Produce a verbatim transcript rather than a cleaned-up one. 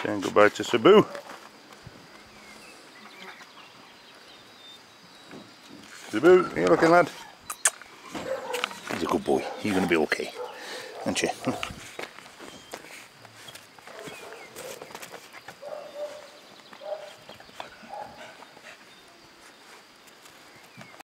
Saying goodbye to Sabu. Sabu, how you looking, lad? He's a good boy. You're going to be okay, aren't you?